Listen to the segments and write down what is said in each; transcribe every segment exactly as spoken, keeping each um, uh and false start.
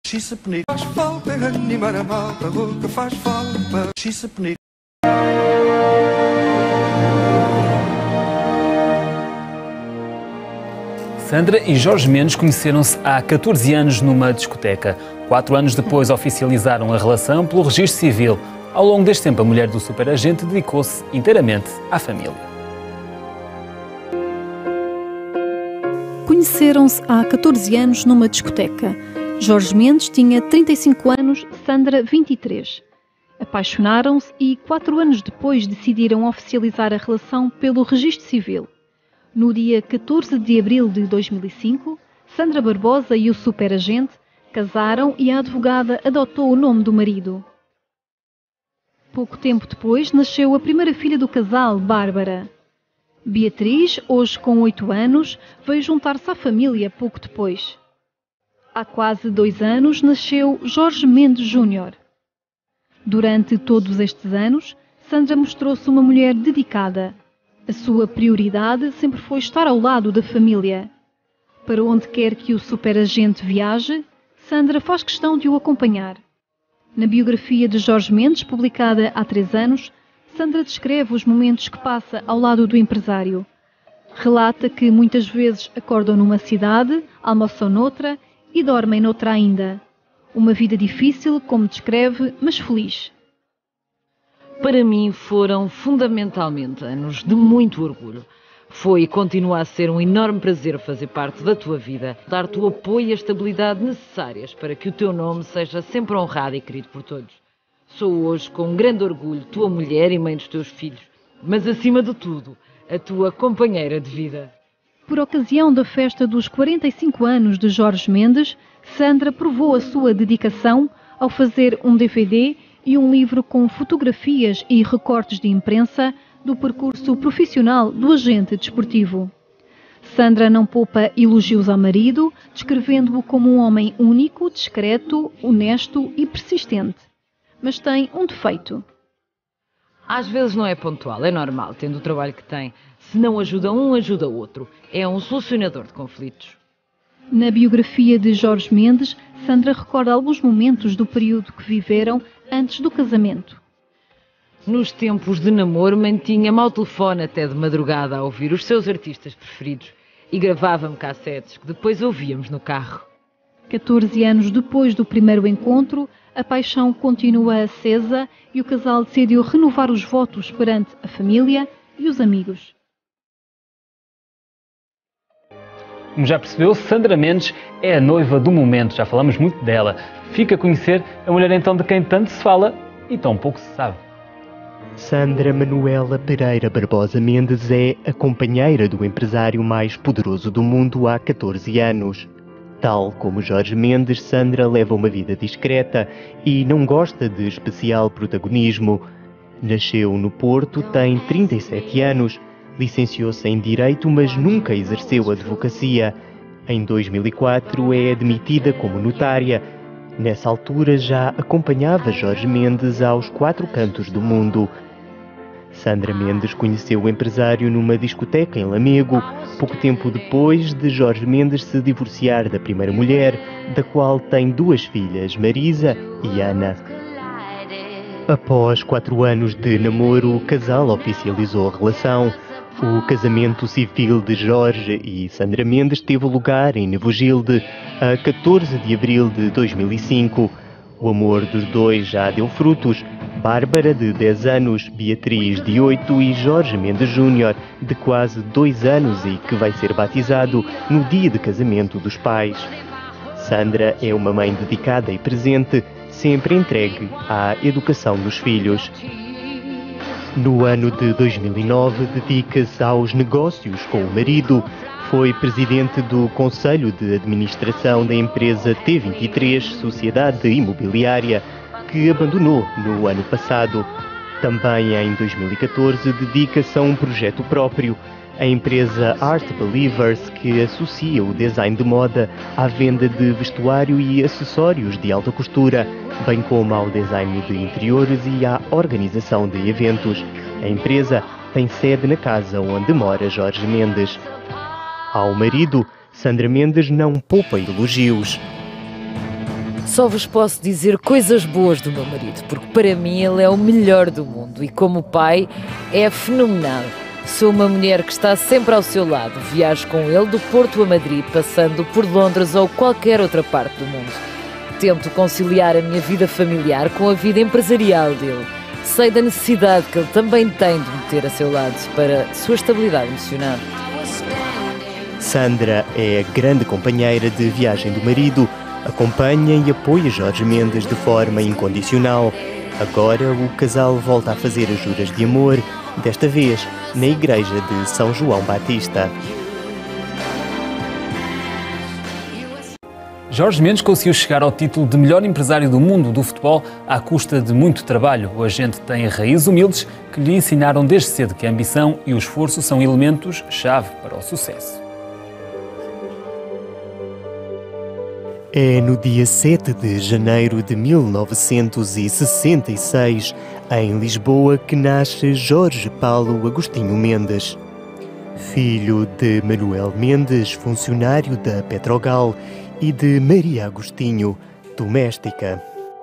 Xisapenique. Faz falta animar a malta, o que faz falta. Xisapenique. Sandra e Jorge Mendes conheceram-se há catorze anos numa discoteca. Quatro anos depois oficializaram a relação pelo registro civil. Ao longo deste tempo, a mulher do superagente dedicou-se inteiramente à família. Conheceram-se há catorze anos numa discoteca. Jorge Mendes tinha trinta e cinco anos, Sandra vinte e três. Apaixonaram-se e, quatro anos depois, decidiram oficializar a relação pelo registro civil. No dia catorze de abril de dois mil e cinco, Sandra Barbosa e o superagente casaram e a advogada adotou o nome do marido. Pouco tempo depois, nasceu a primeira filha do casal, Bárbara. Beatriz, hoje com oito anos, veio juntar-se à família pouco depois. Há quase dois anos, nasceu Jorge Mendes Júnior. Durante todos estes anos, Sandra mostrou-se uma mulher dedicada. A sua prioridade sempre foi estar ao lado da família. Para onde quer que o superagente viaje, Sandra faz questão de o acompanhar. Na biografia de Jorge Mendes, publicada há três anos, Sandra descreve os momentos que passa ao lado do empresário. Relata que muitas vezes acordam numa cidade, almoçam noutra e dormem noutra ainda. Uma vida difícil, como descreve, mas feliz. Para mim foram fundamentalmente anos de muito orgulho. Foi e continua a ser um enorme prazer fazer parte da tua vida, dar-te o apoio e a estabilidade necessárias para que o teu nome seja sempre honrado e querido por todos. Sou hoje, com grande orgulho, tua mulher e mãe dos teus filhos, mas acima de tudo, a tua companheira de vida. Por ocasião da festa dos quarenta e cinco anos de Jorge Mendes, Sandra provou a sua dedicação ao fazer um D V D e um livro com fotografias e recortes de imprensa do percurso profissional do agente desportivo. Sandra não poupa elogios ao marido, descrevendo-o como um homem único, discreto, honesto e persistente. Mas tem um defeito. Às vezes não é pontual, é normal, tendo o trabalho que tem. Se não ajuda um, ajuda o outro. É um solucionador de conflitos. Na biografia de Jorge Mendes, Sandra recorda alguns momentos do período que viveram antes do casamento. Nos tempos de namoro, mantinha-me ao telefone até de madrugada a ouvir os seus artistas preferidos e gravava-me cassetes que depois ouvíamos no carro. catorze anos depois do primeiro encontro, a paixão continua acesa e o casal decidiu renovar os votos perante a família e os amigos. Como já percebeu, Sandra Mendes é a noiva do momento, já falamos muito dela. Fica a conhecer a mulher então de quem tanto se fala e tão pouco se sabe. Sandra Manuela Pereira Barbosa Mendes é a companheira do empresário mais poderoso do mundo há catorze anos. Tal como Jorge Mendes, Sandra leva uma vida discreta e não gosta de especial protagonismo. Nasceu no Porto, tem trinta e sete anos, licenciou-se em Direito, mas nunca exerceu advocacia. Em dois mil e quatro é admitida como notária. Nessa altura já acompanhava Jorge Mendes aos quatro cantos do mundo. Sandra Mendes conheceu o empresário numa discoteca em Lamego, pouco tempo depois de Jorge Mendes se divorciar da primeira mulher, da qual tem duas filhas, Marisa e Ana. Após quatro anos de namoro, o casal oficializou a relação. O casamento civil de Jorge e Sandra Mendes teve lugar em Nevogilde a catorze de abril de dois mil e cinco. O amor dos dois já deu frutos. Bárbara, de dez anos, Beatriz, de oito e Jorge Mendes Júnior, de quase dois anos e que vai ser batizado no dia de casamento dos pais. Sandra é uma mãe dedicada e presente, sempre entregue à educação dos filhos. No ano de dois mil e nove, dedica-se aos negócios com o marido. Foi presidente do Conselho de Administração da empresa T vinte e três, Sociedade Imobiliária, que abandonou no ano passado. Também em dois mil e catorze, dedica-se a um projeto próprio, a empresa Art Believers, que associa o design de moda à venda de vestuário e acessórios de alta costura, bem como ao design de interiores e à organização de eventos. A empresa tem sede na casa onde mora Jorge Mendes. Ao marido, Sandra Mendes não poupa elogios. Só vos posso dizer coisas boas do meu marido, porque para mim ele é o melhor do mundo e como pai é fenomenal. Sou uma mulher que está sempre ao seu lado, viajo com ele do Porto a Madrid, passando por Londres ou qualquer outra parte do mundo. Tento conciliar a minha vida familiar com a vida empresarial dele. Sei da necessidade que ele também tem de me ter a seu lado para a sua estabilidade emocional. Sandra é a grande companheira de viagem do marido, acompanha e apoia Jorge Mendes de forma incondicional. Agora o casal volta a fazer as juras de amor, desta vez na igreja de São João Batista. Jorge Mendes conseguiu chegar ao título de melhor empresário do mundo do futebol à custa de muito trabalho. O agente tem raízes humildes que lhe ensinaram desde cedo que a ambição e o esforço são elementos-chave para o sucesso. É no dia sete de janeiro de mil novecentos e sessenta e seis, em Lisboa, que nasce Jorge Paulo Agostinho Mendes. Filho de Manuel Mendes, funcionário da Petrogal, e de Maria Agostinho, doméstica.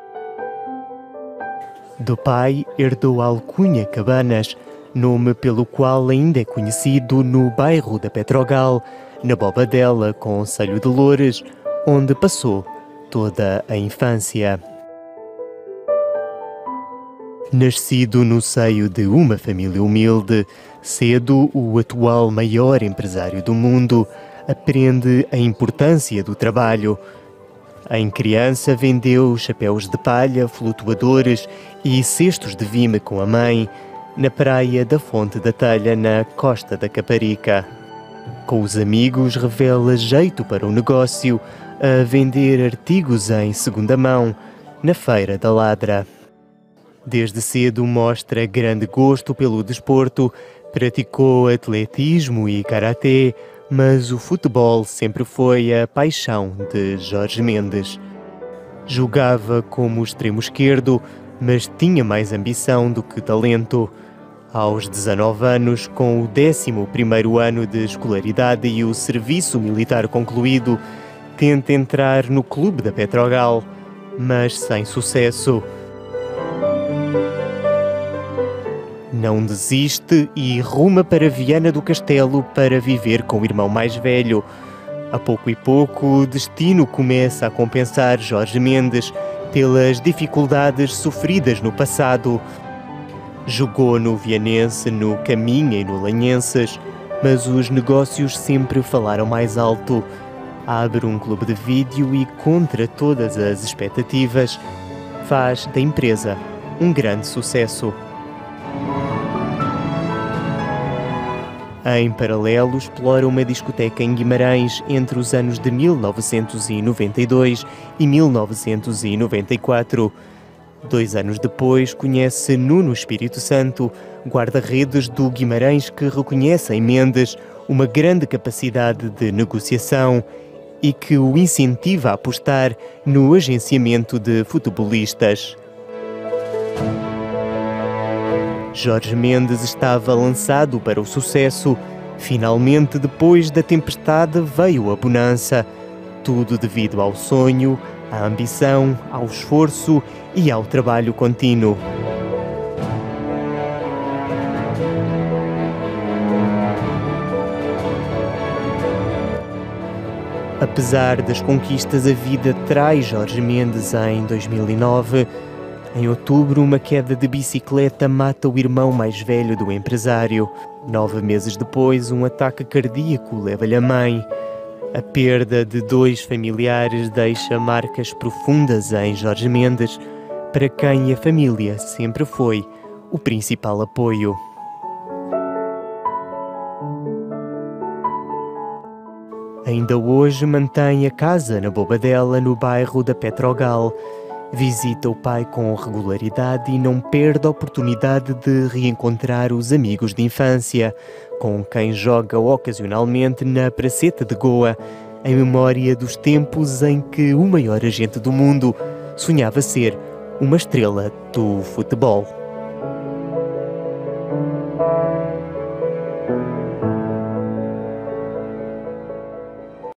Do pai, herdou a alcunha Cabanas, nome pelo qual ainda é conhecido no bairro da Petrogal, na Bobadela, concelho de Loures, onde passou toda a infância. Nascido no seio de uma família humilde, cedo o atual maior empresário do mundo aprende a importância do trabalho. Em criança vendeu chapéus de palha, flutuadores e cestos de vime com a mãe na praia da Fonte da Telha, na Costa da Caparica. Com os amigos revela jeito para o negócio, a vender artigos em segunda mão na Feira da Ladra. Desde cedo mostra grande gosto pelo desporto, praticou atletismo e karatê, mas o futebol sempre foi a paixão de Jorge Mendes. Jogava como extremo esquerdo, mas tinha mais ambição do que talento. Aos dezanove anos, com o décimo primeiro ano de escolaridade e o serviço militar concluído, tenta entrar no clube da Petrogal, mas sem sucesso. Não desiste e ruma para Viana do Castelo para viver com o irmão mais velho. A pouco e pouco, o destino começa a compensar Jorge Mendes pelas dificuldades sofridas no passado. Jogou no Vianense, no Caminha e no Lanhenses, mas os negócios sempre falaram mais alto. Abre um clube de vídeo e, contra todas as expectativas, faz da empresa um grande sucesso. Em paralelo, explora uma discoteca em Guimarães entre os anos de mil novecentos e noventa e dois e mil novecentos e noventa e quatro. Dois anos depois, conhece Nuno Espírito Santo, guarda-redes do Guimarães, que reconhece em Mendes uma grande capacidade de negociação e que o incentiva a apostar no agenciamento de futebolistas. Jorge Mendes estava lançado para o sucesso. Finalmente, depois da tempestade, veio a bonança. Tudo devido ao sonho, à ambição, ao esforço e ao trabalho contínuo. Apesar das conquistas, a vida traz Jorge Mendes em dois mil e nove. Em outubro, uma queda de bicicleta mata o irmão mais velho do empresário. Nove meses depois, um ataque cardíaco leva-lhe a mãe. A perda de dois familiares deixa marcas profundas em Jorge Mendes, para quem a família sempre foi o principal apoio. Ainda hoje mantém a casa na Bobadela, no bairro da Petrogal. Visita o pai com regularidade e não perde a oportunidade de reencontrar os amigos de infância, com quem joga ocasionalmente na Praceta de Goa, em memória dos tempos em que o maior agente do mundo sonhava ser uma estrela do futebol.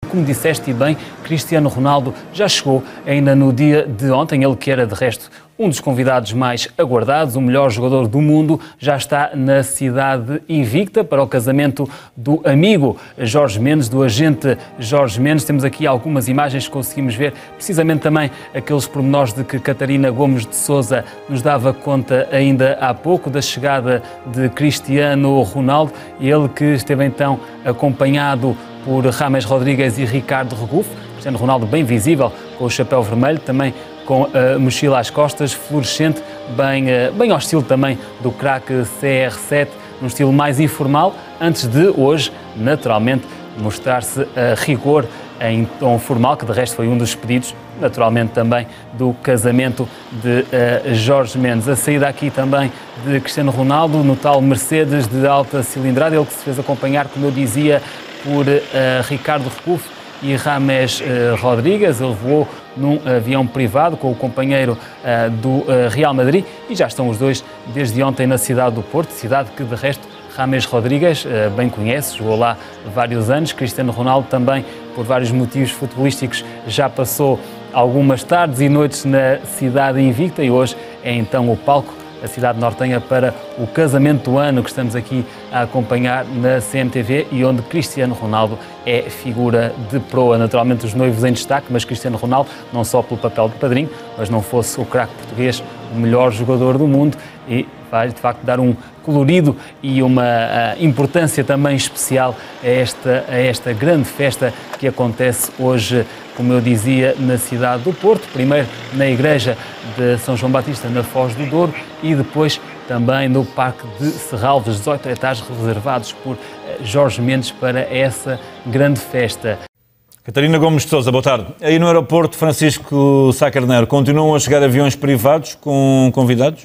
como disseste e bem, Cristiano Ronaldo já chegou ainda no dia de ontem, ele que era de resto um dos convidados mais aguardados, o melhor jogador do mundo, já está na cidade invicta para o casamento do amigo Jorge Mendes, do agente Jorge Mendes. Temos aqui algumas imagens que conseguimos ver, precisamente também aqueles pormenores de que Catarina Gomes de Sousa nos dava conta ainda há pouco, da chegada de Cristiano Ronaldo, ele que esteve então acompanhado por James Rodrigues e Ricardo Regufe. Cristiano Ronaldo bem visível, com o chapéu vermelho, também com a mochila às costas, fluorescente, bem, bem ao estilo também do craque C R sete, num estilo mais informal, antes de hoje, naturalmente, mostrar-se a rigor em tom formal, que de resto foi um dos pedidos, naturalmente também, do casamento de uh, Jorge Mendes. A saída aqui também de Cristiano Ronaldo, no tal Mercedes de alta cilindrada, ele que se fez acompanhar, como eu dizia, por uh, Ricardo Regufe e James uh, Rodrigues. Ele voou num avião privado com o companheiro uh, do uh, Real Madrid e já estão os dois desde ontem na cidade do Porto, cidade que de resto James Rodrigues uh, bem conhece, jogou lá vários anos. Cristiano Ronaldo também, por vários motivos futebolísticos, já passou algumas tardes e noites na cidade invicta e hoje é então o palco, a cidade nortenha, para o casamento do ano que estamos aqui a acompanhar na C M T V e onde Cristiano Ronaldo é figura de proa. Naturalmente os noivos em destaque, mas Cristiano Ronaldo, não só pelo papel de padrinho, mas não fosse o craque português, o melhor jogador do mundo, e vai de facto dar um colorido e uma uh, importância também especial a esta, a esta grande festa que acontece hoje, como eu dizia, na cidade do Porto, primeiro na igreja de São João Batista, na Foz do Douro, e depois também no Parque de Serralves, dezoito hectares reservados por Jorge Mendes para essa grande festa. Catarina Gomes de Sousa, boa tarde. Aí no aeroporto Francisco Sá Carneiro, continuam a chegar aviões privados com convidados?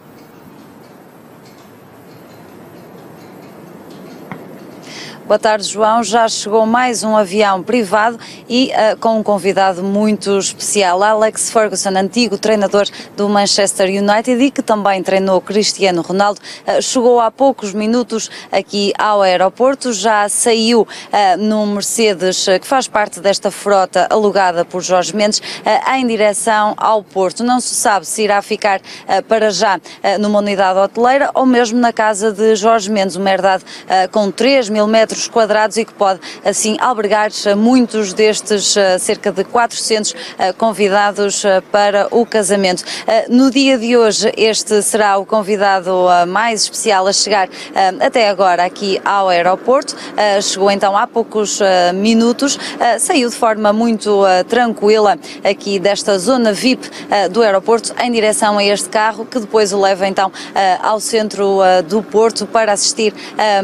Boa tarde, João. Já chegou mais um avião privado e uh, com um convidado muito especial, Alex Ferguson, antigo treinador do Manchester United e que também treinou Cristiano Ronaldo. Uh, chegou há poucos minutos aqui ao aeroporto, já saiu uh, num Mercedes uh, que faz parte desta frota alugada por Jorge Mendes uh, em direção ao Porto. Não se sabe se irá ficar uh, para já uh, numa unidade hoteleira ou mesmo na casa de Jorge Mendes, uma herdade uh, com três mil metros quadrados e que pode assim albergar muitos destes cerca de quatrocentos convidados para o casamento. No dia de hoje este será o convidado mais especial a chegar até agora aqui ao aeroporto. Chegou então há poucos minutos, saiu de forma muito tranquila aqui desta zona V I P do aeroporto em direção a este carro que depois o leva então ao centro do Porto para assistir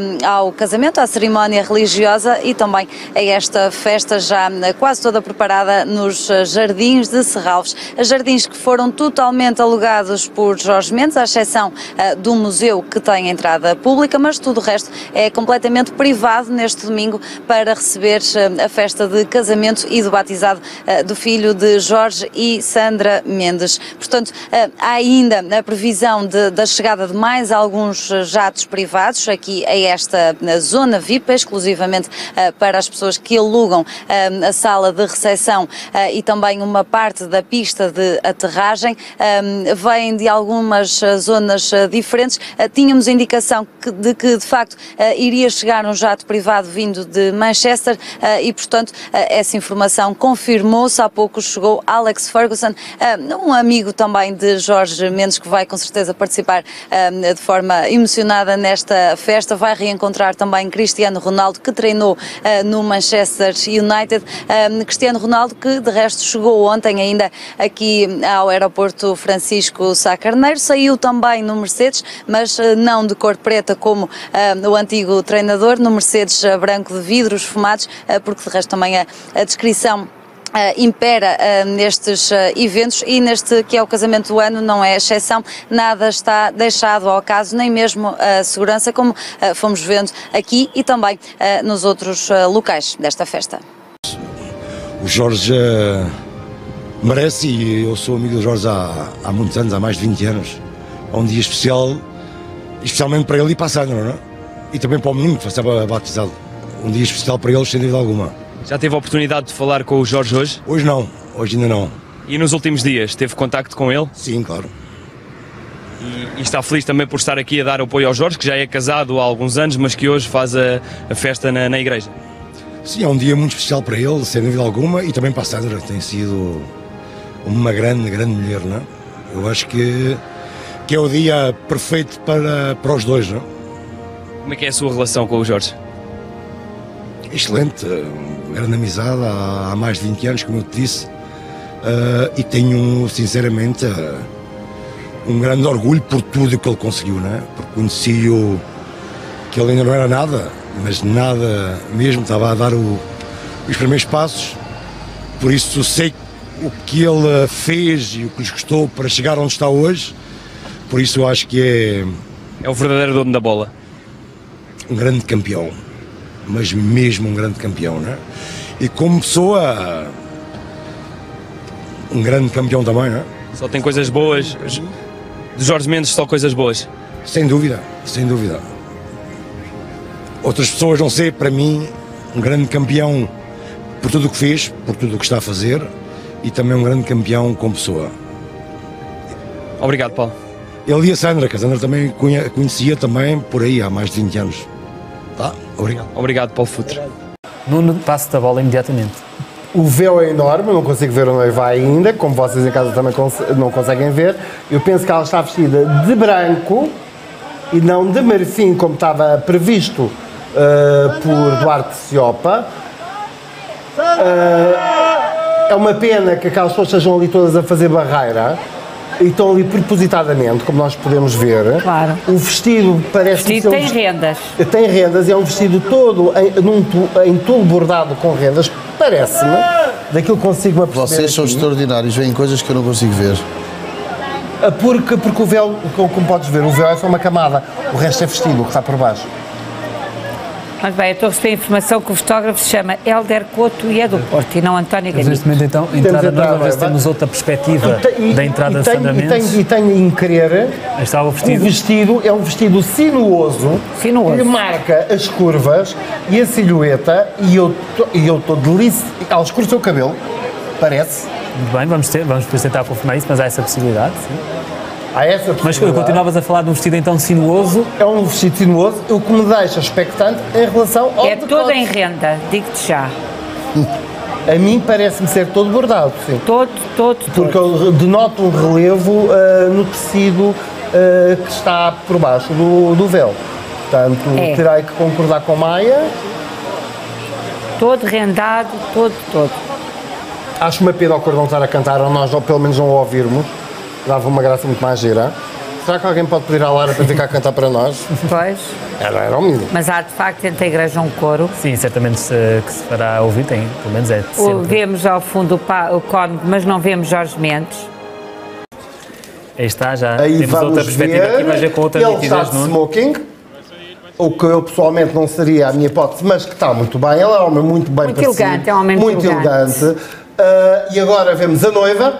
ao casamento, à cerimónia religiosa e também a esta festa já quase toda preparada nos Jardins de Serralves. Jardins que foram totalmente alugados por Jorge Mendes, à exceção uh, do museu que tem entrada pública, mas tudo o resto é completamente privado neste domingo para receber uh, a festa de casamento e do batizado uh, do filho de Jorge e Sandra Mendes. Portanto, uh, há ainda a previsão de, da chegada de mais alguns jatos privados aqui a esta zona V I P, exclusivamente uh, para as pessoas que alugam uh, a sala de recepção uh, e também uma parte da pista de aterragem. Uh, vêm de algumas uh, zonas uh, diferentes. Uh, tínhamos indicação que, de que, de facto, uh, iria chegar um jato privado vindo de Manchester uh, e, portanto, uh, essa informação confirmou-se. Há pouco chegou Alex Ferguson, uh, um amigo também de Jorge Mendes, que vai com certeza participar uh, de forma emocionada nesta festa. Vai reencontrar também Cristiano Ronaldo, que treinou uh, no Manchester United. Uh, Cristiano Ronaldo, que de resto chegou ontem ainda aqui ao aeroporto Francisco Sá Carneiro, saiu também no Mercedes, mas uh, não de cor preta como uh, o antigo treinador, no Mercedes uh, branco de vidros fumados, uh, porque de resto também a, a descrição Uh, impera uh, nestes uh, eventos e neste que é o casamento do ano não é exceção, nada está deixado ao acaso, nem mesmo a segurança, como uh, fomos vendo aqui e também uh, nos outros uh, locais desta festa. O Jorge uh, merece, e eu sou amigo do Jorge há, há muitos anos, há mais de vinte anos, é um dia especial, especialmente para ele e para a Sandra, não é? E também para o menino que vai ser batizado, um dia especial para eles sem dúvida alguma. Já teve a oportunidade de falar com o Jorge hoje? Hoje não, hoje ainda não. E nos últimos dias, teve contacto com ele? Sim, claro. E, e está feliz também por estar aqui a dar apoio ao Jorge, que já é casado há alguns anos, mas que hoje faz a, a festa na, na igreja? Sim, é um dia muito especial para ele, sem dúvida alguma, e também para a Sandra, que tem sido uma grande, grande mulher, não é? Eu acho que, que é o dia perfeito para, para os dois, não é? Como é que é a sua relação com o Jorge? Excelente, grande amizade há, há mais de vinte anos, como eu te disse, uh, e tenho, sinceramente, uh, um grande orgulho por tudo o que ele conseguiu, não é? Porque conheci-o, que ele ainda não era nada, mas nada mesmo, estava a dar o, os primeiros passos, por isso sei o que ele fez e o que lhes custou para chegar onde está hoje, por isso eu acho que é... É o verdadeiro dono da bola. Um grande campeão, mas mesmo um grande campeão, não é? E como pessoa, um grande campeão também, não é? Só tem coisas boas, de Jorge Mendes só coisas boas. Sem dúvida, sem dúvida. Outras pessoas não sei, para mim, um grande campeão por tudo o que fez, por tudo o que está a fazer, e também um grande campeão como pessoa. Obrigado, Paulo. Ele e a Sandra, que a Sandra também conhecia também por aí há mais de vinte anos. Tá? Obrigado. Obrigado, Paulo Futre. Nuno, passo da bola imediatamente. O véu é enorme, não consigo ver onde vai ainda, como vocês em casa também cons não conseguem ver. Eu penso que ela está vestida de branco e não de marfim, como estava previsto uh, por Duarte Ciopa. Uh, é uma pena que aquelas pessoas estejam ali todas a fazer barreira. E estão ali propositadamente, como nós podemos ver. Claro. O vestido parece... O vestido tem um rendas. Tem rendas e é um vestido todo em, num, em tudo bordado com rendas, parece-me, daquilo que consigo perceber. Vocês são aqui. Extraordinários, veem coisas que eu não consigo ver. Porque, porque o véu, como podes ver, o véu é só uma camada, o resto é vestido, o que está por baixo. Mas bem, eu estou a receber a informação que o fotógrafo se chama Hélder Couto e é do Porto, e não António Gamito. Neste momento, então, entrada nova, vez temos outra perspectiva e, da entrada e de Sandra Mendes. E tenho em querer, está o vestido. o vestido é um vestido sinuoso, sinuoso, que marca as curvas e a silhueta, e eu estou delícia, ao escuro o seu cabelo, parece. Muito bem, vamos, ter, vamos depois tentar confirmar isso, mas há essa possibilidade, sim. Há essa Mas continuavas a falar de um vestido então sinuoso? É um vestido sinuoso, o que me deixa expectante em relação ao É todo em renda, digo-te já. A mim parece-me ser todo bordado, sim. Todo, todo, Porque todo. eu denoto um relevo uh, no tecido uh, que está por baixo do, do véu. Portanto, é. terei que concordar com Maia. Todo rendado, todo, todo. Acho uma pena o cordão estar a cantar, ou nós pelo menos não o ouvirmos. Dava uma graça muito mais gira. Será que alguém pode pedir à Lara para ficar a cantar para nós? Pois. Era, era o mínimo. Mas há de facto dentro da igreja um coro. Sim, certamente se, que se fará ouvir, tem, pelo menos é sempre. Vemos ao fundo o, pa, o cónigo, mas não vemos Jorge Mendes. Aí está, já Aí temos outra perspectiva ver. aqui, mas é com outra Ele nitidez, está de não? smoking, o que eu pessoalmente não seria a minha hipótese, mas que está muito bem. Ele é um homem muito bem Muito parecido, elegante, é um homem muito elegante. Uh, e agora vemos a noiva,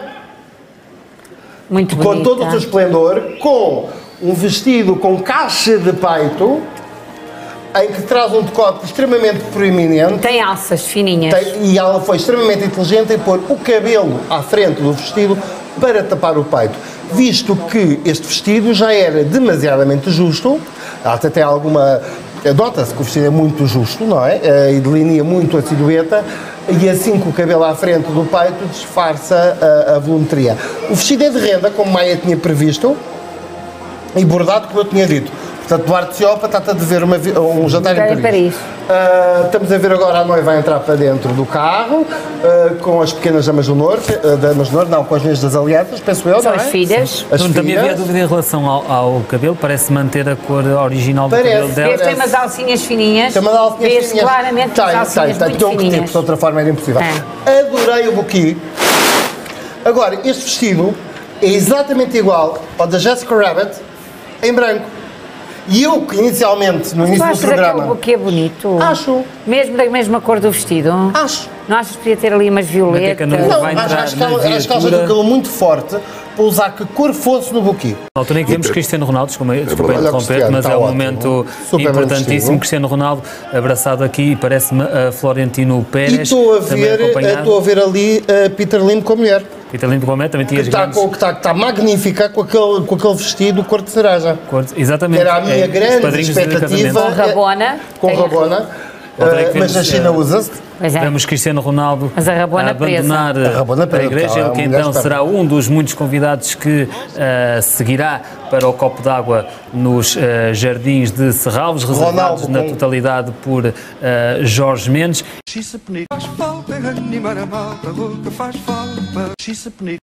muito com bonita, todo o seu esplendor, com um vestido com caixa de peito, em que traz um decote extremamente proeminente. Tem alças fininhas. Tem, e ela foi extremamente inteligente em pôr o cabelo à frente do vestido para tapar o peito, visto que este vestido já era demasiadamente justo. Ela até tem alguma... Nota-se que o vestido é muito justo, não é? E delinea muito a silhueta, e assim com o cabelo à frente do peito disfarça a, a volumetria. O vestido é de renda, como Maia tinha previsto, e bordado, como eu tinha dito. Portanto, Duarte Ciopa está-te a dever uma, um jantar em Paris. Paris. Uh, estamos a ver agora a noiva a entrar para dentro do carro, uh, com as pequenas damas do norte, uh, damas do norte, não, com as minhas das alianças, penso eu, São não é? as filhas. As Não, também filhas. havia dúvida em relação ao, ao cabelo, parece manter a cor original do Parece, cabelo dela. Vês, tem umas alcinhas fininhas. Tem umas alcinhas Vês fininhas. claramente Tem, umas alcinhas tem, muito tem, tem, fininhas. de outra forma era impossível. É. Adorei o buquê. Agora, este vestido é exatamente igual ao da Jessica Rabbit, em branco. E eu, que inicialmente, no Mas tu início do achas programa... aquele buquê bonito? Acho. Mesmo da mesma cor do vestido? Acho. Não achas que podia ter ali umas violetas? Não, acho, acho que ela, acho que ela tem um cabelo muito forte, para usar que cor fosse no buquê. Na altura em que vemos Cristiano Ronaldo, desculpa, desculpa Olha, interromper, Cristiano, mas está é um ótimo. momento Super bem importantíssimo. vestido. Cristiano Ronaldo abraçado aqui, parece-me a Florentino E Pérez. estou a também ver, acompanhado. estou a ver ali a Peter Lim com a mulher. Peter Lim com a mulher também Que tinha está, grandes... com, que, está, que está magnífica com aquele, com aquele vestido cor de cereja. Cor de- Exatamente. Que era a minha É, os grande padrinhos de expectativa. casamento. Com rabona. Com Tem- rabona. Outra é que Uh, mas vemos, a China uh, usa-se. Pois é. Vemos Cristiano Ronaldo Mas a rabona a abandonar presa. A rabona a presa, igreja, porque ela ele que é uma mulher então esperta. será um dos muitos convidados que uh, seguirá para o copo d'água nos uh, jardins de Serralves, reservados Ronaldo na com- totalidade por uh, Jorge Mendes. Faz falta animar a malta louca, faz falta.